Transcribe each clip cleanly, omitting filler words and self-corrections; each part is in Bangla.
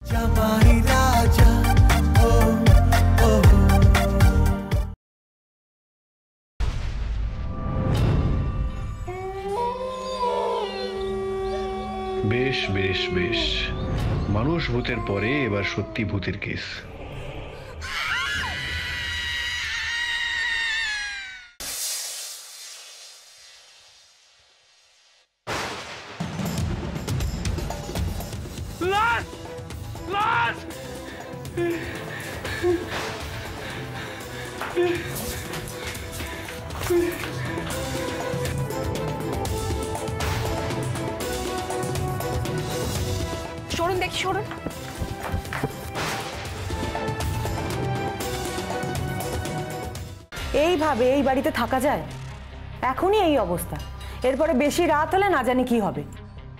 Jamai Raja, oh, oh. বেশ বেশ বেশ, মানুষ ভূতের পরে এবার সত্যি ভূতের কেস। সরুন দেখি, সরুন। এইভাবে এই বাড়িতে থাকা যায়? এখনই এই অবস্থা, এরপরে বেশি রাত হলে না জানি কি হবে।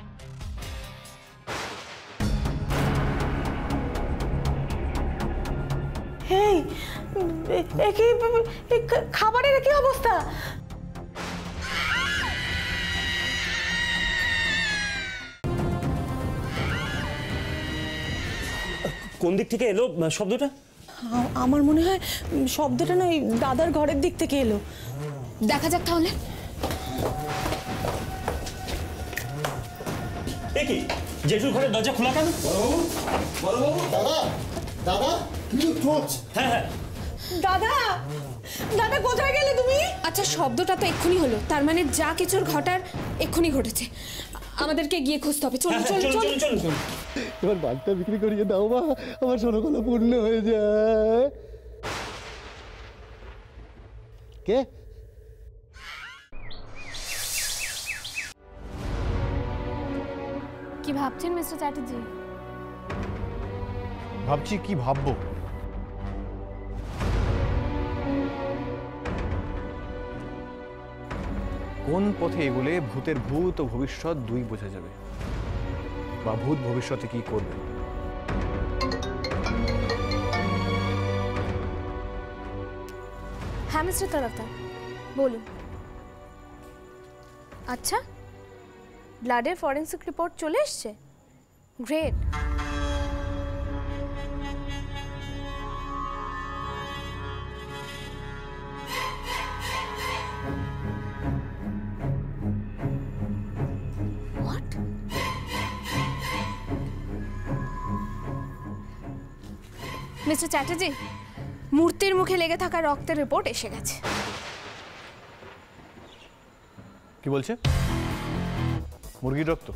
এই খাবারের কি অবস্থা? কোন দিক থেকে এলো শব্দটা? আমার মনে হয় শব্দটা না ওই দাদার ঘরের দিক থেকে এলো। দেখা যাক তাহলে। কি জেঠুর ঘরের দরজা খোলা কেন? দাদা দাদা কি করছ? হ্যাঁ হ্যাঁ দাদা, দাদা কোথায় গেলে তুমি? আচ্ছা, শব্দটা তো এক্ষুনি হলো, তার মানে যা কিছুর ঘটার এক্ষুনি ঘটেছে। আমাদেরকে গিয়ে খুঁজতে হবে। চলুন চলুন চলুন চলুন। এবার বাড়িটা বিক্রি করিয়ে দাও মা, আমার সোনাগুলো পূর্ণ হয়ে যায়। কে? কি ভাবছেন মিস্টার চ্যাটার্জি? ভাবছি কি ভাববো। কোন পথে এগোলে ভূতের ভূত ও ভবিষ্যৎ দুই বোঝা যাবে, বা ভূত ভবিষ্যতে কি করবে। হ্যাঁ মিস্টার তরফদার, বলুন। আচ্ছা, ব্লাডের ফরেন্সিক রিপোর্ট চলে এসছে? গ্রেট। মিস্টার চ্যাটার্জি, মূর্তির মুখে লেগে থাকা রক্তের রিপোর্ট এসে গেছে। কি বলছে? মুরগির রক্ত?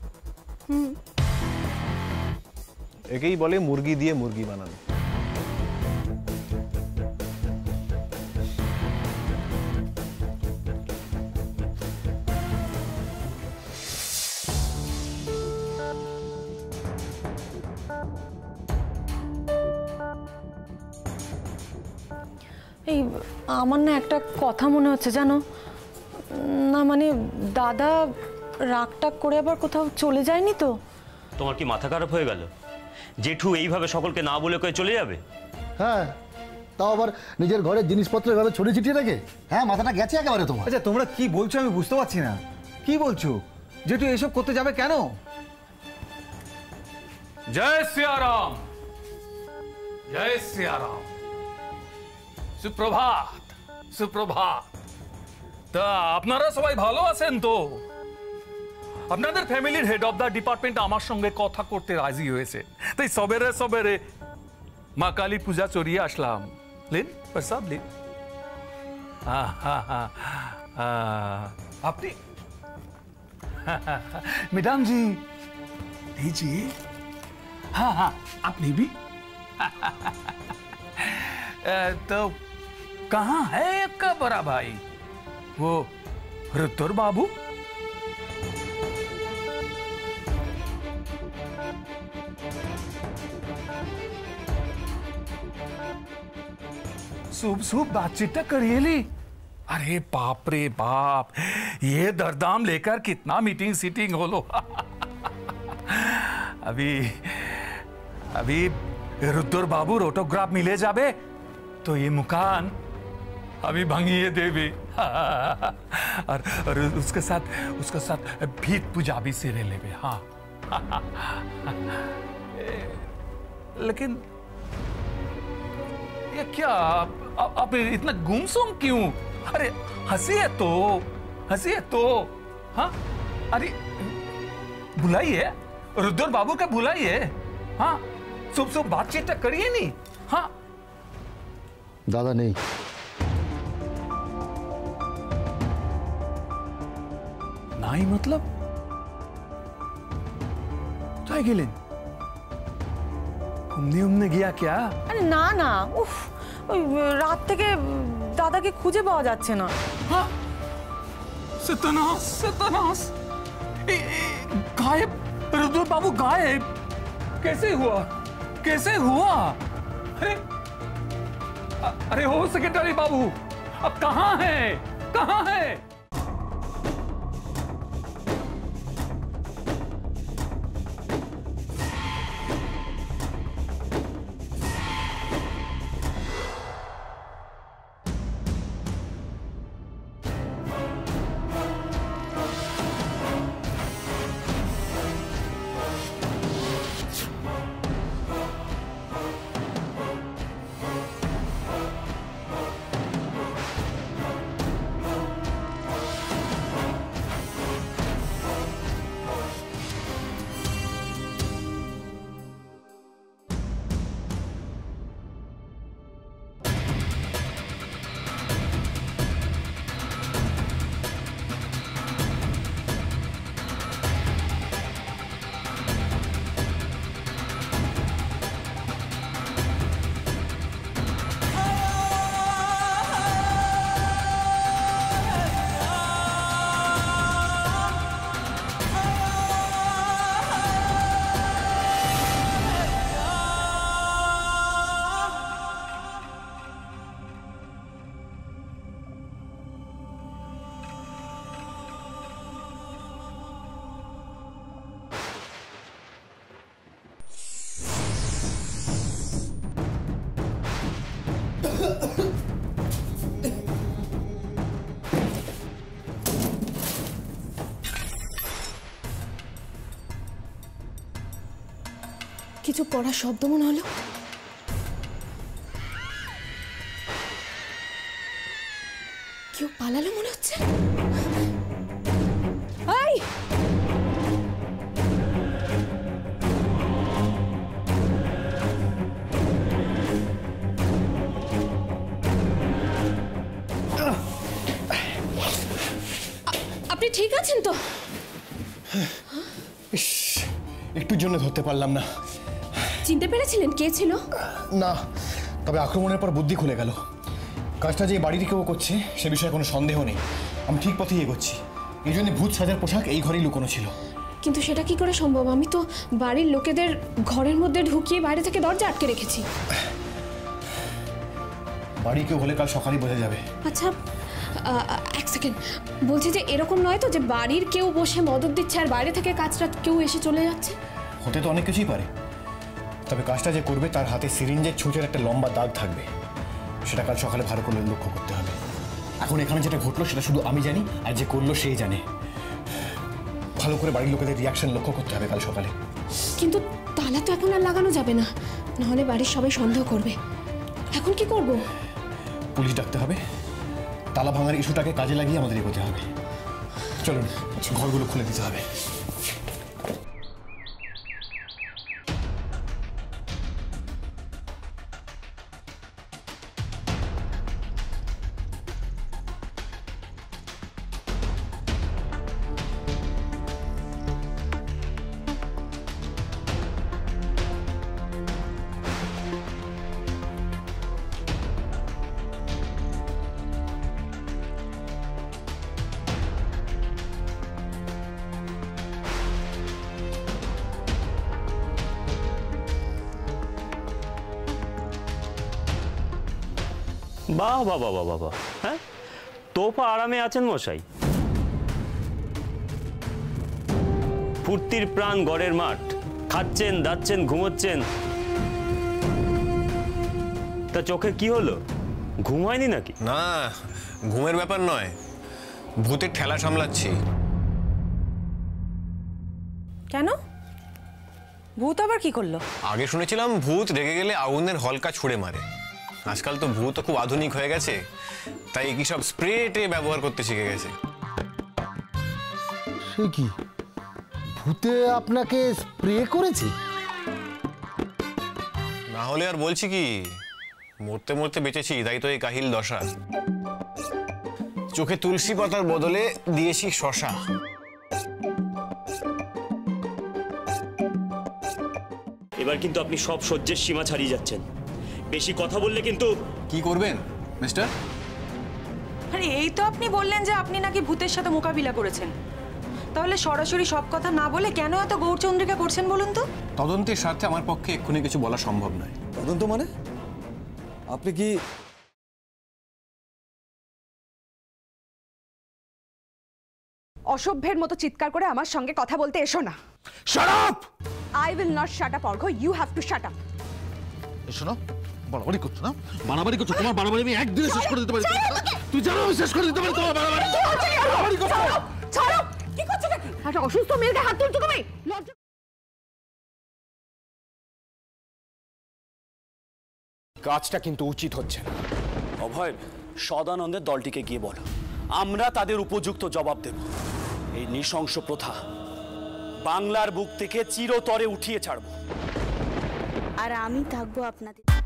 একেই বলে মুরগি দিয়ে মুরগি বানানো। এই আমার না একটা কথা মনে হচ্ছে জানো না, মানে দাদা রাগটাগ করে আবার কোথাও চলে যায়নি তো? তোমার কি মাথা খারাপ হয়ে গেল? জেঠু এইভাবে সকলকে না বলে কয়ে চলে যাবে? হ্যাঁ, তাও আবার নিজের ঘরের জিনিসপত্র এভাবে ছড়িয়ে ছিটিয়ে রাখে? হ্যাঁ, মাথাটা গেছে একেবারে তোমার। আচ্ছা, তোমরা কি বলছো আমি বুঝতে পারছি না। কি বলছো? জেঠু এসব করতে যাবে কেন? জয় সিয়ারাম, জয় সিয়ারাম। সুপ্রভাত, সুপ্রভাত। তা আপনারা সবাই ভালো আছেন তো? আপনাদের ফ্যামিলির হেড অফ দ্য ডিপার্টমেন্ট আমার সঙ্গে কথা করতে রাজি হয়েছে, তাই সবেরে সবেরে মা কালী পূজা চড়িয়ে আসলাম। লিন প্রসাদ লিন। আপনি मैडम जी लीजिए। हाँ हाँ, आपने भी। तो कहाँ है आपका बड़ा भाई, वो रुद्र बाबू? शुभ शुभ बातचीत करिए। अरे बाप रे बाप, ये दरदाम लेकर कितना मीटिंग सीटिंग हो लो। अभी अभी रुद्र बाबू ऑटोग्राफ मिले जाबे तो ये मुकान अभी भंगिए देवी। और उसके साथ भीत पूजा भी सिरे लेबे। हाँ लेकिन ये क्या आप इतना गुमसुम क्यों? अरे हंसिए तो हाँ। अरे बुलाइए रुद्र बाबू का, बुलाइए। हाँ सुबह बातचीत करिए नहीं। हाँ दादा नहीं। नहीं मतलब क्या गेलें? घूमने गया क्या? আরে না না, উফ, ওই রাত থেকে দাদাকে খুঁজে পাওয়া যাচ্ছে না। हाँ सत्यानाश गायब, रुद्र बाबू गायब। कैसे हुआ? अरे हो सेक्रेटरी बाबू, अब कहाँ है? কিছু পড়া শব্দ মনে হলো। কেউ পালালো মনে হচ্ছে। এই আপনি ঠিক আছেন তো? একটুর জন্য ধরতে পারলাম না। চিনতে পেরেছিলেন কে ছিল? না, তবে আক্রমণের পর বুদ্ধি খুলে গেল। কাজটা যে বাড়ির কেউ করছে সে বিষয়ে কোনো সন্দেহ নেই। আমি ঠিক পথেই এগোচ্ছি। এই জন্য ভূত সাজার পোশাক এই ঘরেই লুকোনো ছিল। কিন্তু সেটা কি করে সম্ভব? আমি তো বাড়ির লোকেদের ঘরের মধ্যে ঢুকিয়ে বাইরে থেকে দরজা আটকে রেখেছি। বাড়ি কেউ হলে কাল সকালেই বোঝা যাবে। আচ্ছা এক সেকেন্ড, বলছি যে এরকম নয় তো যে বাড়ির কেউ বসে মদত দিচ্ছে আর বাইরে থেকে কাজটা কেউ এসে চলে যাচ্ছে? হতে তো অনেক কিছুই পারে, তবে কাজটা যে করবে তার হাতে সিরিঞ্জের ছুঁচের একটা লম্বা দাগ থাকবে। সেটা কাল সকালে ভালো করে লক্ষ্য করতে হবে। এখন এখানে যেটা ঘটলো সেটা শুধু আমি জানি, আর যে করলো সেই জানে। ভালো করে বাড়ির লোকেদের রিয়াকশন লক্ষ্য করতে হবে কাল সকালে। কিন্তু তালা তো এখন আর লাগানো যাবে না, নাহলে বাড়ির সবাই সন্দেহ করবে। এখন কি করব? পুলিশ ডাকতে হবে। তালা ভাঙার ইস্যুটাকে কাজে লাগিয়ে আমাদের এগোতে হবে। চলুন, ঘরগুলো খুলে দিতে হবে। বাহ বাবা বাবা বাহ, হ্যাঁ তোফা আরামে আছেন মশাই। ফুর্তির প্রাণ গড়ের মাঠ, খাচ্ছেন দাচ্ছেন ঘুমোচ্ছেন। তা চোখে কি হলো, ঘুম হয়নি নাকি? না, ঘুমের ব্যাপার নয়, ভূতের ঠেলা সামলাচ্ছি। কেন? ভূত আবার কি করলো? আগে শুনেছিলাম ভূত রেগে গেলে আগুনের হলকা ছুঁড়ে মারে। আজকাল তো ভূত খুব আধুনিক হয়ে গেছে, তাই কি সব স্প্রে টে ব্যবহার করতে শিখে গেছে। সে কি, ভূতে আপনাকে স্প্রে করেছে? না হলে আর বলছি কি, মরতে মরতে বেঁচেছি, তাই তো এই কাহিল দশা। চোখে তুলসী পাতার বদলে দিয়েছি শশা। এবার কিন্তু আপনি সব সহ্যের সীমা ছাড়িয়ে যাচ্ছেন। বেশি কথা বললে কিন্তু। কি করবেন মিস্টার? আরে এই তো আপনি বললেন যে আপনি নাকি ভূতের সাথে মোকাবিলা করেছেন, তাহলে সরাসরি সব কথা না বলে কেন এত গৌরচন্দ্রিকা করছেন বলুন তো? তদন্তের স্বার্থে আমার পক্ষে এক্ষুনি কিছু বলা সম্ভব নয়। তদন্ত মানে? আপনি কি অসভ্যের মতো চিৎকার করে আমার সঙ্গে কথা বলতে এসো না। Shut up! I will not shut up Arghya, you have to shut up. শোনো, বাড়াবাড়ি করছো না? বাড়াবাড়ি করছো। তোমার বাড়াবাড়ি আমি একদিনে শেষ করে দিতে পারি। তুই জানো আমি শেষ করে দিতে পারি তোমার বাড়াবাড়ি। বাড়াবাড়ি করছো। ছাড়ো। কি করছো নাকি? একটা অসুস্থ মেয়ের গায়ে হাত তুলছো তুমি? লজ্জা। কাজটা কিন্তু উচিত হচ্ছে না। অভয়, সদানন্দের দলটিকে গিয়ে বলো আমরা তাদের উপযুক্ত জবাব দেব। এই নৃশংস প্রথা বাংলার বুক থেকে চিরতরে উঠিয়ে ছাড়ব। আর আমি থাকবো আপনাদের।